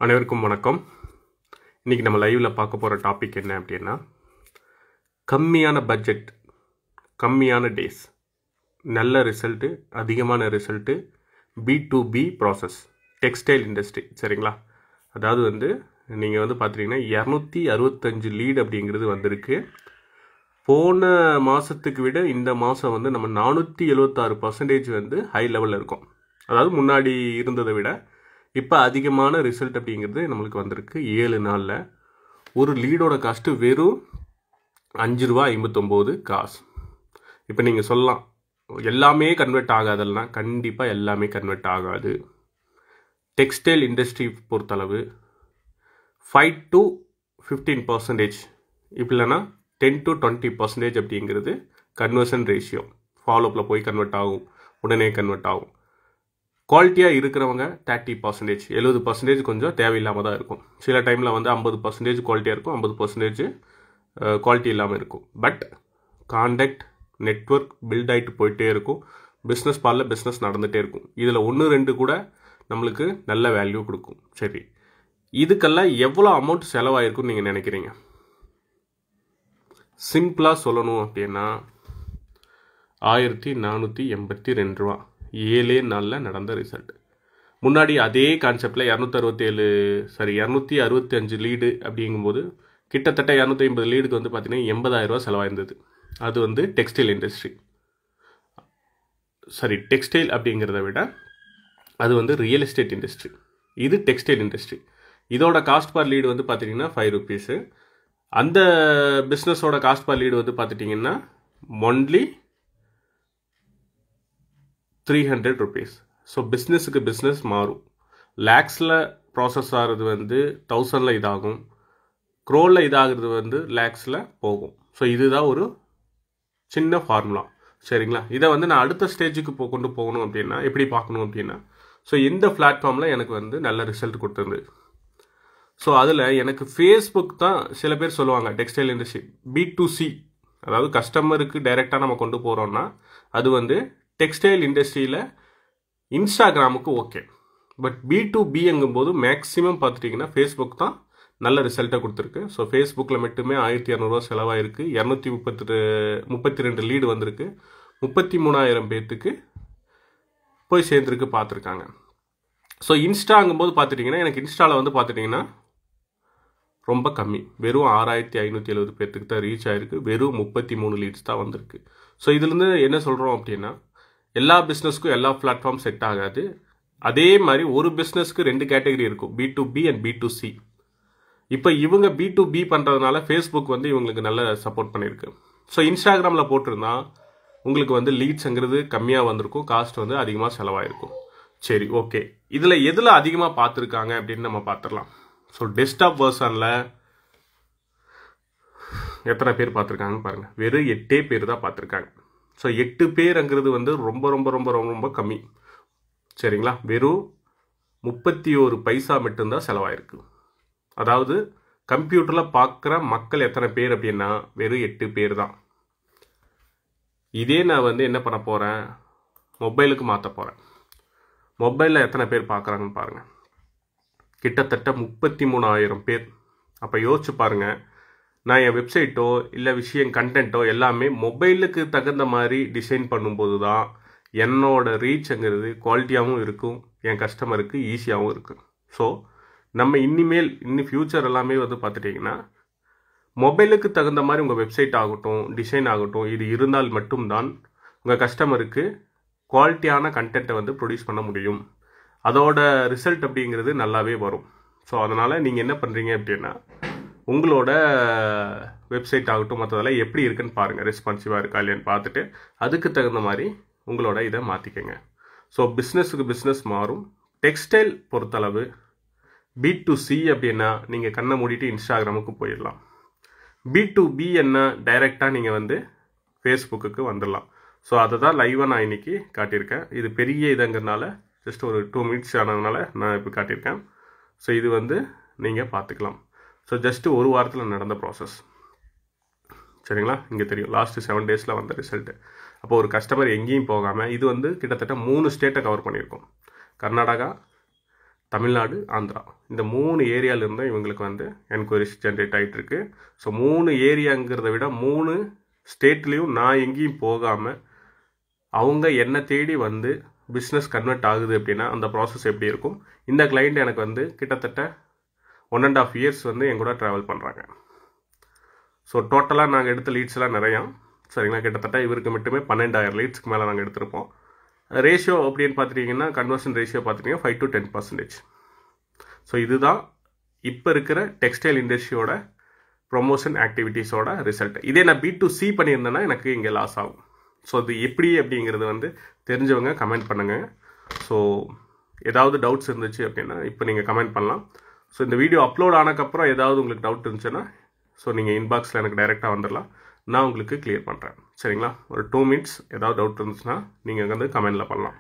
அனைவருக்கும் வணக்கம். இன்றைக்கி நம்ம லைவில் பார்க்க போகிற டாபிக் என்ன அப்படின்னா, கம்மியான பட்ஜெட், கம்மியான டேஸ், நல்ல ரிசல்ட்டு, அதிகமான result, B2B process, textile industry. சரிங்களா? அதாவது நீங்கள் பார்த்தீங்கன்னா 265 லீடு அப்படிங்கிறது வந்திருக்கு. போன மாதத்துக்கு விட இந்த மாதம் நம்ம 476% ஹை லெவலில் இருக்கோம். அதாவது முன்னாடி இருந்ததை விட இப்போ அதிகமான ரிசல்ட் அப்படிங்கிறது நம்மளுக்கு வந்திருக்கு 7 நாளில். ஒரு லீடோட காஸ்ட்டு வெறும் ₹5.59. இப்போ நீங்கள் சொல்லலாம், எல்லாமே கன்வெர்ட் ஆகாதல்னா கண்டிப்பாக எல்லாமே கன்வெர்ட் ஆகாது. டெக்ஸ்டைல் இண்டஸ்ட்ரி பொறுத்தளவு 5 to 15%, இப்போ இல்லைனா 10 to 20% அப்படிங்கிறது கன்வர்ஷன் ரேஷியோ. ஃபாலோப்பில் போய் கன்வெர்ட் ஆகும், உடனே கன்வெர்ட் ஆகும். குவாலிட்டியாக இருக்கிறவங்க 30%, 70% கொஞ்சம் தேவையில்லாமல் தான் இருக்கும். சில டைமில் 50% குவாலிட்டியாக இருக்கும், 50% குவாலிட்டி இல்லாமல் இருக்கும். பட் கான்டாக்ட் நெட்வொர்க் பில்ட் ஆகிட்டு போயிட்டே இருக்கும். பிஸ்னஸ் பாலில் பிஸ்னஸ் நடந்துகிட்டே இருக்கும். இதில் 1-2 கூட நம்மளுக்கு நல்ல வேல்யூ கொடுக்கும். சரி, இதுக்கெல்லாம் எவ்வளோ அமௌண்ட் செலவாயிருக்குன்னு நீங்கள் நினைக்கிறீங்க? சிம்பிளாக சொல்லணும் அப்படின்னா ₹1482. 7 நாளில் நடந்த ரிசல்ட். முன்னாடி அதே கான்செப்டில் 265 லீடு அப்படிங்கும்போது கிட்டத்தட்ட 250 லீடுக்கு பார்த்தீங்கன்னா ₹80,000 செலவாயிருந்தது. அது டெக்ஸ்டைல் இண்டஸ்ட்ரி. டெக்ஸ்டைல் அப்படிங்கிறத விட அது ரியல் எஸ்டேட் இண்டஸ்ட்ரி. இது டெக்ஸ்டைல் இண்டஸ்ட்ரி. இதோட காஸ்ட் பர் லீடு பார்த்தீங்கன்னா ₹5. அந்த பிஸ்னஸோட காஸ்ட் பர் லீடு பார்த்துட்டிங்கன்னா ஒன்லி ₹300. ஸோ பிஸ்னஸுக்கு பிஸ்னஸ் மாறும். லேக்ஸில் ப்ராசஸ் ஆகிறது 1000ல் இதாகும், க்ரோவில் இதாகிறது லேக்ஸில் போகும். ஸோ இதுதான் ஒரு சின்ன ஃபார்முலா. சரிங்களா? இதை நான் அடுத்த ஸ்டேஜுக்கு கொண்டு போகணும் அப்படின்னா எப்படி பார்க்கணும் அப்படின்னா, ஸோ இந்த பிளாட்ஃபார்மில் எனக்கு நல்ல ரிசல்ட் கொடுத்துருந்து. ஸோ அதில் எனக்கு ஃபேஸ்புக் தான் சில பேர் சொல்லுவாங்க டெக்ஸ்டைல் இண்டஸ்ட்ரி B2C, அதாவது கஸ்டமருக்கு டைரெக்டாக நம்ம கொண்டு போகிறோன்னா அது டெக்ஸ்டைல் இண்டஸ்ட்ரியில் இன்ஸ்டாகிராமுக்கு ஓகே. பட் B2Bங்கும்போது மேக்ஸிமம் பார்த்துட்டிங்கன்னா ஃபேஸ்புக் தான் நல்ல ரிசல்ட்டை கொடுத்துருக்கு. ஸோ ஃபேஸ்புக்கில் மட்டுமே ₹1200 செலவாயிருக்கு. 232 லீடு வந்திருக்கு. 33,000 பேர்த்துக்கு போய் சேர்ந்துருக்கு, பார்த்துருக்காங்க. ஸோ இன்ஸ்டாங்கும்போது பார்த்துட்டிங்கன்னா எனக்கு இன்ஸ்டாவில் பார்த்துட்டிங்கன்னா ரொம்ப கம்மி, வெறும் 6570 பேர்த்துக்கு தான் ரீச் ஆகிருக்கு. வெறும் 33 லீட்ஸ் தான் வந்திருக்கு. ஸோ இதுலேருந்து என்ன சொல்கிறோம் அப்படின்னா, எல்லா பிஸ்னஸ்க்கும் எல்லா பிளாட்ஃபார்ம் செட் ஆகாது. அதே மாதிரி ஒரு பிஸ்னஸ்க்கு 2 கேட்டகரி இருக்கும், B2B அண்ட் B2C. இப்போ இவங்க B2B பண்ணுறதுனால ஃபேஸ்புக் இவங்களுக்கு நல்ல சப்போர்ட் பண்ணியிருக்கு. ஸோ இன்ஸ்டாகிராமில் போட்டிருந்தா உங்களுக்கு லீட்ஸுங்கிறது கம்மியாக வந்திருக்கும், காஸ்ட் அதிகமாக செலவாயிருக்கும். சரி, ஓகே. இதில் எதில் அதிகமாக பார்த்துருக்காங்க அப்படின்னு நம்ம பார்த்துடலாம். ஸோ டெஸ்க்டாப் வெர்ஷனில் எத்தனை பேர் பார்த்துருக்காங்கன்னு பாருங்கள். வெறும் 8 பேர் தான் பார்த்துருக்காங்க. ஸோ 8 பேருங்கிறது ரொம்ப ரொம்ப ரொம்ப ரொம்ப கம்மி. சரிங்களா? வெறும் 31 பைசா மட்டும்தான் செலவாயிருக்கு. அதாவது கம்ப்யூட்டரில் பார்க்குற மக்கள் எத்தனை பேர் அப்படின்னா வெறும் 8 பேர் தான். இதே நான் என்ன பண்ண போகிறேன், மொபைலுக்கு மாற்ற போகிறேன். மொபைலில் எத்தனை பேர் பார்க்குறாங்கன்னு பாருங்கள். கிட்டத்தட்ட 33,000 பேர். அப்போ யோசிச்சு பாருங்கள், நான் என் வெப்சைட்டோ இல்லை கண்டென்ட்டோ எல்லாமே மொபைலுக்கு தகுந்த மாதிரி டிசைன் பண்ணும்போது தான் என்னோட ரீச்ங்கிறது குவாலிட்டியாகவும் இருக்கும், என் கஸ்டமருக்கு ஈஸியாகவும் இருக்கும். ஸோ நம்ம இன்னும் ஃப்யூச்சர் எல்லாமே பார்த்துட்டிங்கன்னா மொபைலுக்கு தகுந்த மாதிரி உங்கள் வெப்சைட் ஆகட்டும், டிசைன் ஆகட்டும், இது இருந்தால் மட்டும்தான் உங்கள் கஸ்டமருக்கு குவாலிட்டியான கண்டென்ட்டை ப்ரொடியூஸ் பண்ண முடியும். அதோட ரிசல்ட் அப்படிங்கிறது நல்லாவே வரும். ஸோ அதனால் நீங்கள் என்ன பண்ணுறீங்க அப்படின்னா, உங்களோட வெப்சைட் ஆகட்டும் மற்றதெல்லாம் எப்படி இருக்குன்னு பாருங்கள், ரெஸ்பான்சிவாக இருக்கா இல்லையான்னு பார்த்துட்டு அதுக்கு தகுந்த மாதிரி உங்களோட இதை மாற்றிக்கங்க. ஸோ பிஸ்னஸுக்கு பிஸ்னஸ் மாறும். டெக்ஸ்டைல் பொறுத்தளவு B2C அப்படின்னா நீங்கள் கண்ணை மூடிட்டு இன்ஸ்டாகிராமுக்கு போயிடலாம். B2B என்ன டைரெக்டாக நீங்கள் ஃபேஸ்புக்கு வந்துடலாம். ஸோ அதை தான் லைவாக நான் இன்றைக்கி காட்டியிருக்கேன். இது பெரிய இதுங்கிறதுனால ஜஸ்ட் ஒரு 2 மினிட்ஸ் ஆனதுனால நான் இப்போ காட்டியிருக்கேன். ஸோ இது நீங்கள் பார்த்துக்கலாம். ஸோ ஜஸ்ட்டு ஒரு வாரத்தில் நடந்த ப்ராசஸ். சரிங்களா? இங்கே தெரியும் லாஸ்ட்டு 7 டேஸில் வந்த ரிசல்ட்டு. அப்போ ஒரு கஸ்டமர் எங்கேயும் போகாமல் இது கிட்டத்தட்ட 3 ஸ்டேட்டை கவர் பண்ணியிருக்கோம். கர்நாடகா, தமிழ்நாடு, ஆந்திரா இந்த 3 ஏரியாவிலிருந்து இவங்களுக்கு வந்து என்கொயரிஸ் ஜென்ரேட் ஆகிட்டுருக்கு. ஸோ 3 ஏரியாங்கிறத விட 3 ஸ்டேட்லேயும் நான் எங்கேயும் போகாமல் அவங்க என்னை தேடி வந்து பிஸ்னஸ் கன்வெர்ட் ஆகுது அப்படின்னா அந்த ப்ராசஸ் எப்படி இருக்கும்? இந்த கிளைண்ட் எனக்கு வந்து கிட்டத்தட்ட 1.5 இயர்ஸ் வந்து என் கூட ட்ராவல் பண்ணுறாங்க. ஸோ டோட்டலாக நாங்கள் எடுத்த லீட்ஸ்லாம் நிறையா, சரிங்களா? கிட்டத்தட்ட இவருக்கு மட்டுமே 12,000 லீட்ஸ்க்கு மேலே நாங்கள் எடுத்திருப்போம். ரேஷியோ அப்படின்னு பார்த்துட்டிங்கன்னா கன்வர்ஷன் ரேஷியோ பார்த்துட்டிங்கன்னா 5 to 10%. ஸோ இதுதான் இப்போ இருக்கிற டெக்ஸ்டைல் இண்டஸ்ட்ரியோட ப்ரொமோஷன் ஆக்டிவிட்டீஸோட ரிசல்ட். இதே நான் B2C பண்ணியிருந்தேன்னா எனக்கு இங்கே லாஸ் ஆகும். ஸோ இது எப்படி அப்படிங்கிறது வந்து தெரிஞ்சவங்க கமெண்ட் பண்ணுங்கள். ஸோ ஏதாவது டவுட்ஸ் இருந்துச்சு அப்படின்னா இப்போ நீங்கள் கமெண்ட் பண்ணலாம். ஸோ இந்த வீடியோ அப்லோட் ஆனதுக்கப்புறம் ஏதாவது உங்களுக்கு டவுட் இருந்துச்சுன்னா ஸோ நீங்கள் இன்பாக்ஸில் எனக்கு டைரெக்டாக வந்துடலாம், நான் உங்களுக்கு கிளியர் பண்ணுறேன். சரிங்களா? ஒரு 2 minutes ஏதாவது டவுட் இருந்துச்சுன்னா நீங்கள் வந்து கமெண்டில் பண்ணலாம்.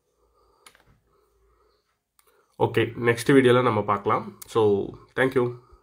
ஓகே, நெக்ஸ்ட் வீடியோவில் நம்ம பார்க்கலாம். So thank you.